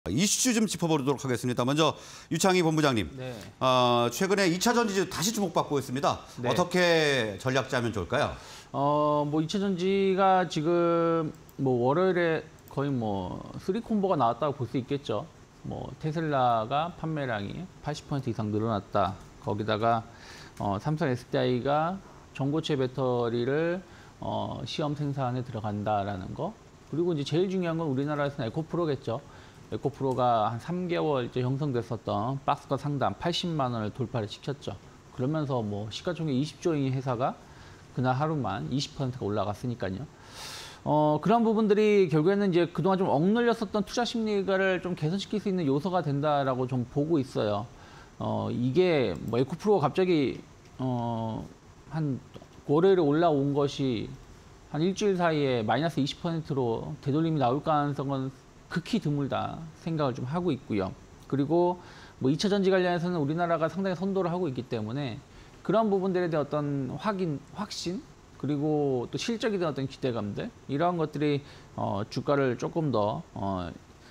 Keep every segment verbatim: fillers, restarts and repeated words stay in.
이슈 좀 짚어보도록 하겠습니다. 먼저 유창희 본부장님, 네. 어, 최근에 이 차 전지 다시 주목받고 있습니다. 네. 어떻게 전략 짜면 좋을까요? 어, 뭐 이 차 전지가 지금 뭐 월요일에 거의 뭐 쓰리 콤보가 나왔다고 볼 수 있겠죠. 뭐 테슬라가 판매량이 팔십 퍼센트 이상 늘어났다. 거기다가 어, 삼성 에스디아이가 전고체 배터리를 어, 시험 생산에 들어간다라는 거. 그리고 이제 제일 중요한 건 우리나라에서는 에코프로겠죠. 에코프로가 한 삼 개월째 형성됐었던 박스권 상단 팔십만 원을 돌파를 시켰죠. 그러면서 뭐 시가총액 이십 조인 회사가 그날 하루만 이십 퍼센트가 올라갔으니까요. 어, 그런 부분들이 결국에는 이제 그동안 좀 억눌렸었던 투자 심리를 좀 개선시킬 수 있는 요소가 된다라고 좀 보고 있어요. 어, 이게 뭐 에코프로가 갑자기 어, 한 월요일에 올라온 것이 한 일주일 사이에 마이너스 이십 퍼센트로 되돌림이 나올 가능성은 극히 드물다 생각을 좀 하고 있고요. 그리고 뭐 이 차 전지 관련해서는 우리나라가 상당히 선도를 하고 있기 때문에 그런 부분들에 대한 어떤 확인, 확신, 그리고 또 실적에 대한 어떤 기대감들, 이러한 것들이 어, 주가를 조금 더 어,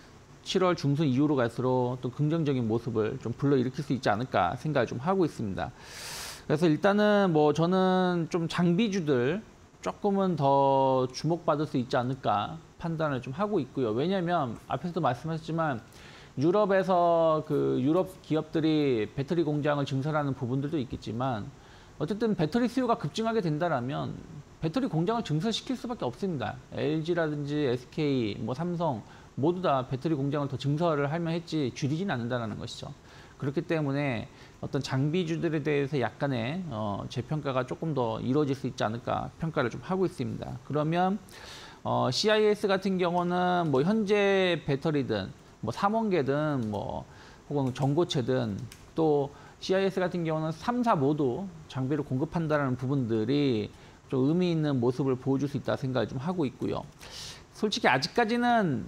칠월 중순 이후로 갈수록 또 긍정적인 모습을 좀 불러일으킬 수 있지 않을까 생각을 좀 하고 있습니다. 그래서 일단은 뭐 저는 좀 장비주들 조금은 더 주목받을 수 있지 않을까 판단을 좀 하고 있고요. 왜냐하면 앞에서도 말씀하셨지만 유럽에서 그 유럽 기업들이 배터리 공장을 증설하는 부분들도 있겠지만 어쨌든 배터리 수요가 급증하게 된다라면 배터리 공장을 증설시킬 수밖에 없습니다. 엘지라든지 에스케이, 뭐 삼성 모두 다 배터리 공장을 더 증설을 하면 했지 줄이진 않는다는 것이죠. 그렇기 때문에 어떤 장비주들에 대해서 약간의 어, 재평가가 조금 더 이루어질 수 있지 않을까 평가를 좀 하고 있습니다. 그러면 어, 씨아이에스 같은 경우는 뭐 현재 배터리든 뭐 삼원계든 뭐 혹은 전고체든 또 씨아이에스 같은 경우는 삼 사 모두 장비를 공급한다는 부분들이 좀 의미 있는 모습을 보여줄 수 있다 생각을 좀 하고 있고요. 솔직히 아직까지는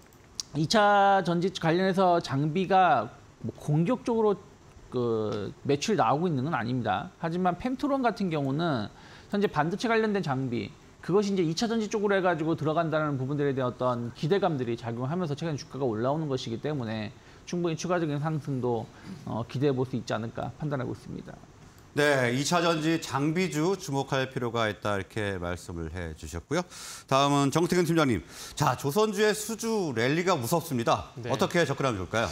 이 차 전지 관련해서 장비가 뭐 공격적으로 그 매출이 나오고 있는 건 아닙니다. 하지만 펜트론 같은 경우는 현재 반도체 관련된 장비, 그것이 이제 이 차 전지 쪽으로 해가지고 들어간다는 부분들에 대한 어떤 기대감들이 작용하면서 최근 주가가 올라오는 것이기 때문에 충분히 추가적인 상승도 어, 기대해 볼 수 있지 않을까 판단하고 있습니다. 네, 이 차 전지 장비주 주목할 필요가 있다 이렇게 말씀을 해주셨고요. 다음은 정태근 팀장님. 자, 조선주의 수주 랠리가 무섭습니다. 네. 어떻게 접근하면 좋을까요?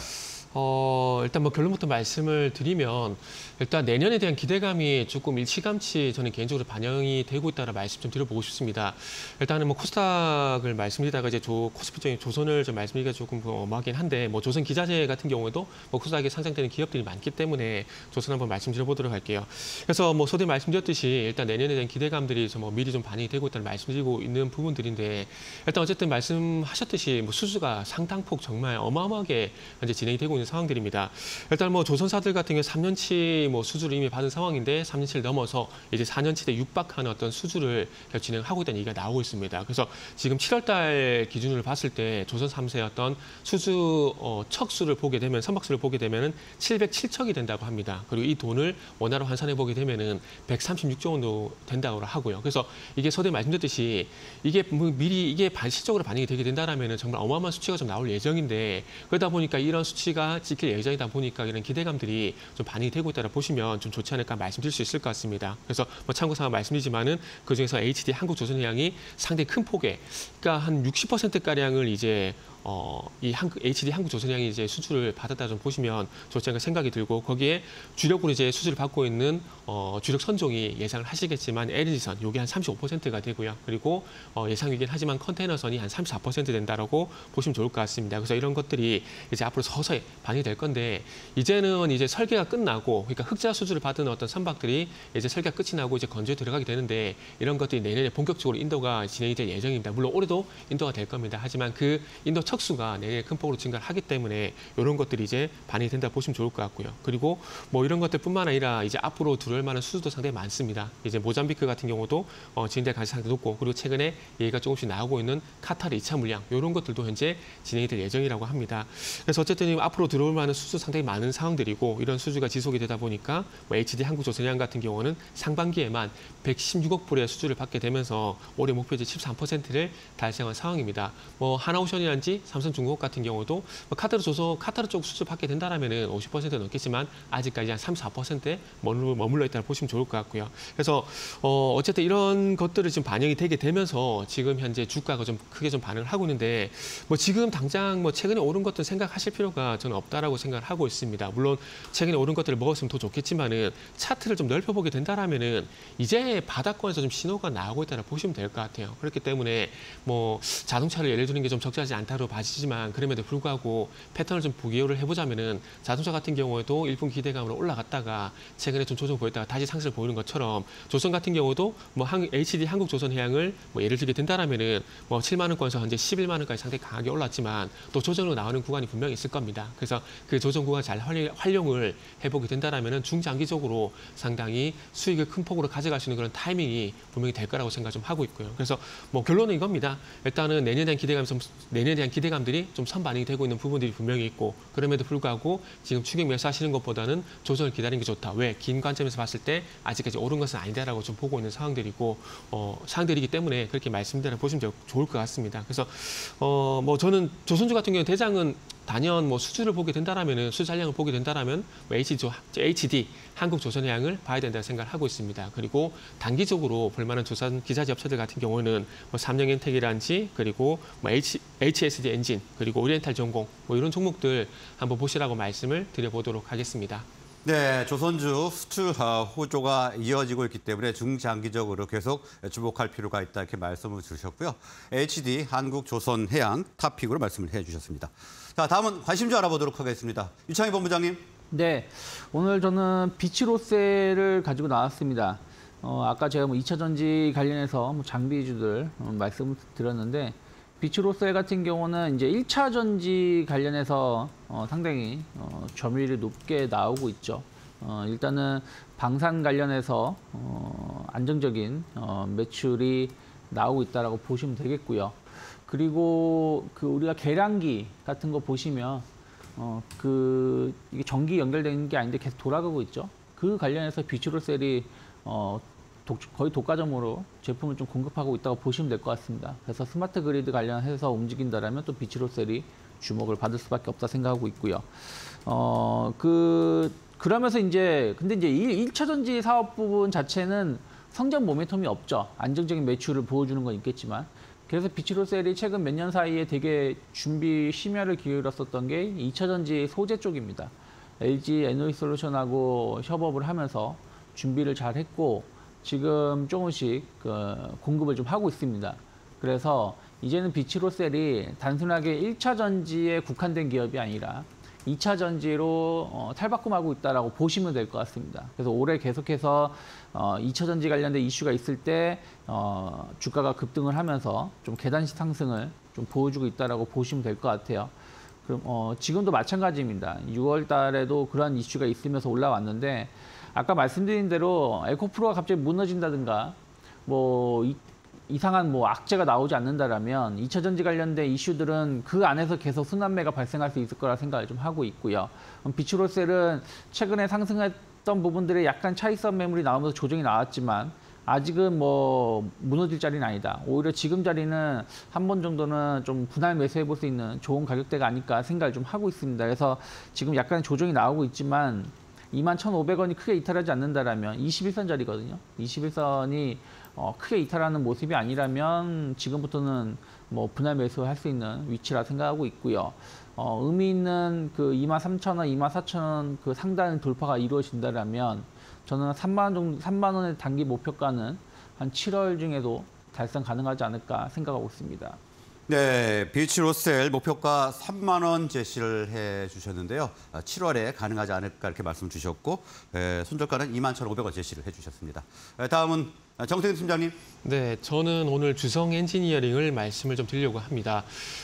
어, 일단 뭐 결론부터 말씀을 드리면 일단 내년에 대한 기대감이 조금 일찌감치 저는 개인적으로 반영이 되고 있다는 말씀 좀 드려보고 싶습니다. 일단은 뭐 코스닥을 말씀드리다가 이제 조, 코스피적인 조선을 좀 말씀드리기가 조금 엄하긴 한데 뭐 조선 기자재 같은 경우에도 뭐 코스닥에 상장되는 기업들이 많기 때문에 조선 한번 말씀드려보도록 할게요. 그래서 뭐 소대 말씀드렸듯이 일단 내년에 대한 기대감들이 좀 뭐 미리 좀 반영이 되고 있다는 말씀드리고 있는 부분들인데 일단 어쨌든 말씀하셨듯이 뭐 수주가 상당폭 정말 어마어마하게 현재 진행이 되고 있는 상황들입니다. 일단 뭐 조선사들 같은 경우 삼 년치 뭐 수주를 이미 받은 상황인데 삼 년치를 넘어서 이제 사 년치에 육박하는 어떤 수주를 진행하고 있다는 얘기가 나오고 있습니다. 그래서 지금 칠월 달 기준으로 봤을 때 조선 삼 사의 어떤 수주 어, 척수를 보게 되면 선박수를 보게 되면은 칠백칠 척이 된다고 합니다. 그리고 이 돈을 원화로 환산해 보게 되면은 백삼십육 조 원도 된다고 하고요. 그래서 이게 서두에 말씀드렸듯이 이게 뭐 미리 이게 실적으로 반영이 되게 된다라면은 정말 어마어마한 수치가 좀 나올 예정인데 그러다 보니까 이런 수치가 지킬 예정이다 보니까 이런 기대감들이 좀 반영이 되고 있다고 보시면 좀 좋지 않을까 말씀드릴 수 있을 것 같습니다. 그래서 뭐 참고사항 말씀드리지만은 그중에서 에이치디 한국조선해양이 상당히 큰 폭에, 그러니까 한 육십 퍼센트 가량을 이제 어, 이 한국, 에이치디 한국조선해양이 이제 수주를 받았다 좀 보시면 좋지 않을까 생각이 들고 거기에 주력으로 이제 수주를 받고 있는 어, 주력 선종이 예상을 하시겠지만 엘엔지선 요게 한 삼십오 퍼센트가 되고요. 그리고 어, 예상이긴 하지만 컨테이너선이 한 삼십사 퍼센트 된다라고 보시면 좋을 것 같습니다. 그래서 이런 것들이 이제 앞으로 서서히 반영이 될 건데 이제는 이제 설계가 끝나고 그러니까 흑자 수주를 받은 어떤 선박들이 이제 설계가 끝이 나고 이제 건조에 들어가게 되는데 이런 것들이 내년에 본격적으로 인도가 진행이 될 예정입니다. 물론 올해도 인도가 될 겁니다. 하지만 그 인도 척수가 내년에 큰 폭으로 증가를 하기 때문에 이런 것들이 이제 반영이 된다 보시면 좋을 것 같고요. 그리고 뭐 이런 것들뿐만 아니라 이제 앞으로 들어올 만한 수주도 상당히 많습니다. 이제 모잠비크 같은 경우도 어, 진행될 가능성이 상당히 높고 그리고 최근에 얘기가 조금씩 나오고 있는 카타르 이 차 물량 이런 것들도 현재 진행이 될 예정이라고 합니다. 그래서 어쨌든 앞으로 들어올 만한 수주 상당히 많은 상황들이고 이런 수주가 지속이 되다 보니까 뭐 에이치디 한국조선해양 같은 경우는 상반기에만 백십육억 불의 수주를 받게 되면서 올해 목표지 십삼 퍼센트를 달성한 상황입니다. 뭐 하나오션이란지 삼성중공업 같은 경우도 뭐 카타르 조선, 카타르 쪽 수주받게 된다라면은 오십 퍼센트 넘겠지만 아직까지 한 삼, 사 퍼센트에 머물러 있다고 보시면 좋을 것 같고요. 그래서 어, 어쨌든 이런 것들을 지금 반영이 되게 되면서 지금 현재 주가가 좀 크게 좀 반응을 하고 있는데 뭐 지금 당장 뭐 최근에 오른 것들 생각하실 필요가 저는 없다라고 생각을 하고 있습니다. 물론 최근에 오른 것들을 먹었으면 더 좋겠지만은 차트를 좀 넓혀보게 된다라면은 이제 바닥권에서 좀 신호가 나오고 있다고 보시면 될 것 같아요. 그렇기 때문에 뭐 자동차를 예를 드는 게 좀 적절하지 않다고 봐지지만 그럼에도 불구하고 패턴을 좀 비교를 해보자면은 자동차 같은 경우에도 일 분 기대감으로 올라갔다가 최근에 좀 조정 보였다가 다시 상승을 보이는 것처럼 조선 같은 경우도 뭐 에이치디 한국조선해양을 뭐 예를 들게 된다라면은 뭐 칠만 원권에서 현재 십일만 원까지 상당히 강하게 올랐지만 또 조정으로 나오는 구간이 분명히 있을 겁니다. 그래서 그 조정 구간 잘 활용을 해보게 된다라면은 중장기적으로 상당히 수익을 큰 폭으로 가져갈 수 있는 그런 타이밍이 분명히 될 거라고 생각 좀 하고 있고요. 그래서 뭐 결론은 이겁니다. 일단은 내년에 대한 기대감이 좀 내년에 대한 기대감들이 좀 선반영이 되고 있는 부분들이 분명히 있고 그럼에도 불구하고 지금 추격 매수하시는 것보다는 조정을 기다리는 게 좋다. 왜? 긴 관점에서 봤을 때 아직까지 오른 것은 아니다라고 좀 보고 있는 상황들이고 어, 상황들이기 때문에 그렇게 말씀드려 보시면 좋을 것 같습니다. 그래서 어, 뭐 저는 조선주 같은 경우 대장은 단연 뭐 수주를 보게 된다라면은 수주 잔량을 보게 된다라면 뭐 에이치디 한국조선해양을 봐야 된다고 생각을 하고 있습니다. 그리고 단기적으로 볼만한 조선 기자재 업체들 같은 경우는 뭐 삼성엔텍이란지 그리고 뭐 H, 에이치에스디 엔진 그리고 오리엔탈 전공 뭐 이런 종목들 한번 보시라고 말씀을 드려보도록 하겠습니다. 네, 조선주 수출 호조가 이어지고 있기 때문에 중장기적으로 계속 주목할 필요가 있다 이렇게 말씀을 주셨고요. 에이치디 한국조선해양 탑픽으로 말씀을 해주셨습니다. 자, 다음은 관심주 알아보도록 하겠습니다. 유창희 본부장님. 네, 오늘 저는 비치로셀을 가지고 나왔습니다. 어, 아까 제가 뭐 이 차 전지 관련해서 뭐 장비주들 어, 말씀을 드렸는데 비치로셀 같은 경우는 이제 일 차 전지 관련해서 어, 상당히 어, 점유율이 높게 나오고 있죠. 어, 일단은 방산 관련해서 어, 안정적인 어, 매출이 나오고 있다라고 보시면 되겠고요. 그리고 그 우리가 계량기 같은 거 보시면 어, 그 이게 전기 연결되는 게 아닌데 계속 돌아가고 있죠. 그 관련해서 비치로셀이 어, 독, 거의 독과점으로 제품을 좀 공급하고 있다고 보시면 될 것 같습니다. 그래서 스마트 그리드 관련해서 움직인다라면 또 비치로셀이 주목을 받을 수밖에 없다 생각하고 있고요. 어, 그, 그러면서 이제, 근데 이제 일 차 전지 사업 부분 자체는 성장 모멘텀이 없죠. 안정적인 매출을 보여주는 건 있겠지만. 그래서 비치로셀이 최근 몇 년 사이에 되게 준비 심혈을 기울였었던 게 이 차 전지 소재 쪽입니다. 엘지 에너지솔루션하고 협업을 하면서 준비를 잘 했고, 지금 조금씩 그 공급을 좀 하고 있습니다. 그래서 이제는 비치로셀이 단순하게 일 차 전지에 국한된 기업이 아니라 이 차 전지로 어, 탈바꿈하고 있다라고 보시면 될 것 같습니다. 그래서 올해 계속해서 어, 이 차 전지 관련된 이슈가 있을 때 어, 주가가 급등을 하면서 좀 계단식 상승을 좀 보여주고 있다라고 보시면 될 것 같아요. 그럼 어, 지금도 마찬가지입니다. 유월 달에도 그러한 이슈가 있으면서 올라왔는데 아까 말씀드린 대로 에코프로가 갑자기 무너진다든가 뭐 이, 이상한 뭐 악재가 나오지 않는다라면 이 차 전지 관련된 이슈들은 그 안에서 계속 순환매가 발생할 수 있을 거라 생각을 좀 하고 있고요. 비치로셀은 최근에 상승했던 부분들에 약간 차익선 매물이 나오면서 조정이 나왔지만 아직은 뭐 무너질 자리는 아니다. 오히려 지금 자리는 한 번 정도는 좀 분할 매수해 볼 수 있는 좋은 가격대가 아닐까 생각을 좀 하고 있습니다. 그래서 지금 약간 조정이 나오고 있지만 이만 천오백 원이 크게 이탈하지 않는다라면 이십일 선짜리거든요. 이십일 선이 어, 크게 이탈하는 모습이 아니라면 지금부터는 뭐 분할 매수할 수 있는 위치라 생각하고 있고요. 어, 의미 있는 그 이만 삼천 원, 이만 사천 원 그 상단 돌파가 이루어진다라면 저는 삼만 원 정도, 삼만 원의 단기 목표가는 한 칠월 중에도 달성 가능하지 않을까 생각하고 있습니다. 네, 비치로셀 목표가 삼만 원 제시를 해 주셨는데요. 칠월에 가능하지 않을까 이렇게 말씀 주셨고 에, 손절가는 이만 천오백 원 제시를 해 주셨습니다. 에, 다음은 정태근 팀장님. 네, 저는 오늘 주성 엔지니어링을 말씀을 좀 드리려고 합니다.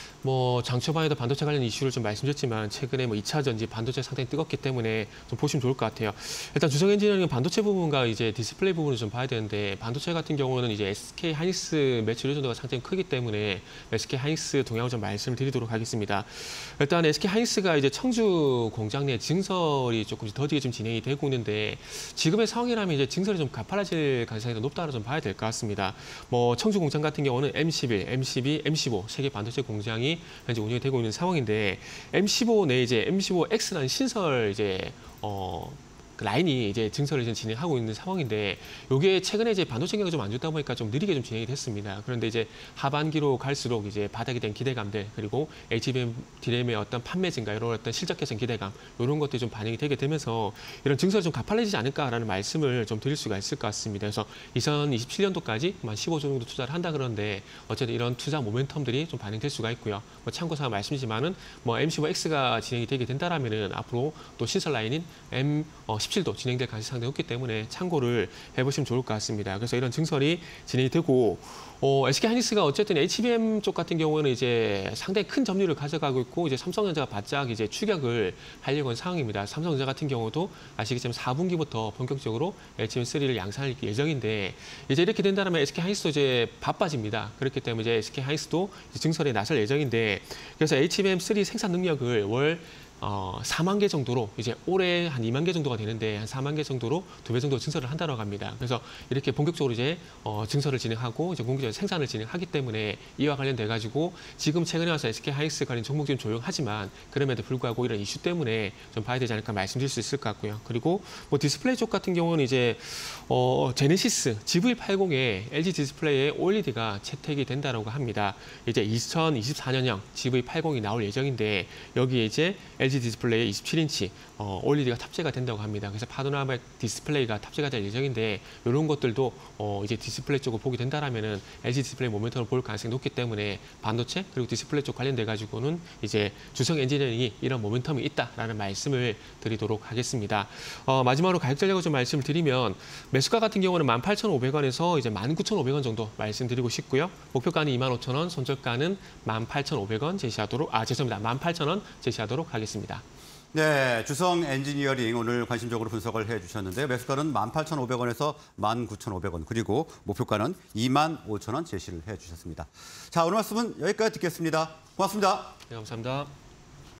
뭐 장초반에도 반도체 관련 이슈를 좀 말씀드렸지만 최근에 뭐 이 차 전지 반도체 상당히 뜨겁기 때문에 좀 보시면 좋을 것 같아요. 일단 주성 엔지니어링은 반도체 부분과 이제 디스플레이 부분을 좀 봐야 되는데 반도체 같은 경우는 이제 에스케이 하이닉스 매출 의존도가 상당히 크기 때문에 에스케이 하이닉스 동향을 좀 말씀을 드리도록 하겠습니다. 일단 에스케이 하이닉스가 이제 청주 공장 내 증설이 조금씩 더디게 좀 진행이 되고 있는데 지금의 상황이라면 이제 증설이 좀 가팔라질 가능성이 더 높다고 좀 봐야 될 것 같습니다. 뭐 청주 공장 같은 경우는 엠 십일, 엠 십이, 엠 십오 세 개 반도체 공장이 라인이 현재 운영이 되고 있는 상황인데 엠 십오 내 이제 엠 십오 엑스라는 신설 이제 어 그 라인이 이제 증설을 지금 진행하고 있는 상황인데 이게 최근에 이제 반도체 경기가 좀 안 좋다 보니까 좀 느리게 좀 진행이 됐습니다. 그런데 이제 하반기로 갈수록 이제 바닥이 된 기대감들 그리고 에이치비엠 디램의 어떤 판매 증가 이런 어떤 실적 개선 기대감 이런 것들이 좀 반영이 되게 되면서 이런 증설이 좀 가팔려지지 않을까라는 말씀을 좀 드릴 수가 있을 것 같습니다. 그래서 이천이십칠 년도까지 한 십오 조 정도 투자를 한다 그러는데 어쨌든 이런 투자 모멘텀들이 좀 반영될 수가 있고요. 뭐 참고사항 말씀이지만은 뭐 엠 십오 엑스가 진행이 되게 된다라면은 앞으로 또 신설 라인인 엠 십칠도 진행될 가능성이 상당히 높기 때문에 참고를 해보시면 좋을 것 같습니다. 그래서 이런 증설이 진행이 되고 어, 에스케이하이닉스가 어쨌든 에이치비엠 쪽 같은 경우는 이제 상당히 큰 점유율을 가져가고 있고 이제 삼성전자가 바짝 이제 추격을 하려고 하는 상황입니다. 삼성전자 같은 경우도 아시겠지만 사 분기부터 본격적으로 에이치비엠 쓰리를 양산할 예정인데 이제 이렇게 된다면 에스케이하이닉스도 이제 바빠집니다. 그렇기 때문에 이제 에스케이하이닉스도 증설에 나설 예정인데 그래서 에이치비엠 쓰리 생산 능력을 월 어, 사만 개 정도로 이제 올해 한 이만 개 정도가 되는데 한 사만 개 정도로 두 배 정도 증설을 한다고 합니다. 그래서 이렇게 본격적으로 이제 어, 증설을 진행하고 이제 공개적으로 생산을 진행하기 때문에 이와 관련돼 가지고 지금 최근에 와서 에스케이하이닉스 관련 종목이 좀 조용하지만 그럼에도 불구하고 이런 이슈 때문에 좀 봐야 되지 않을까 말씀드릴 수 있을 것 같고요. 그리고 뭐 디스플레이 쪽 같은 경우는 이제 어, 제네시스 지브이 팔십에 엘지 디스플레이의 오엘이디가 채택이 된다고 합니다. 이제 이천이십사 년형 지브이 팔십이 나올 예정인데 여기에 이제 엘지 디스플레이에 이십칠 인치 어, 오엘이디가 탑재가 된다고 합니다. 그래서 파노라마 디스플레이가 탑재가 될 예정인데 이런 것들도 어, 이제 디스플레이 쪽을 보게 된다라면은 엘지 디스플레이 모멘텀을 볼 가능성이 높기 때문에 반도체 그리고 디스플레이 쪽 관련돼 가지고는 이제 주성 엔지니어링이 이런 모멘텀이 있다라는 말씀을 드리도록 하겠습니다. 어, 마지막으로 가격 전략을 좀 말씀을 드리면 매수가 같은 경우는 만 팔천오백 원에서 이제 만 구천오백 원 정도 말씀드리고 싶고요. 목표가는 이만 오천 원, 손절가는 만 팔천오백 원 제시하도록 아 죄송합니다. 만 팔천 원 제시하도록 하겠습니다. 네, 주성 엔지니어링 오늘 관심적으로 분석을 해주셨는데요. 매수가는 만 팔천오백 원에서 만 구천오백 원 그리고 목표가는 이만 오천 원 제시를 해주셨습니다. 자, 오늘 말씀은 여기까지 듣겠습니다. 고맙습니다. 네, 감사합니다.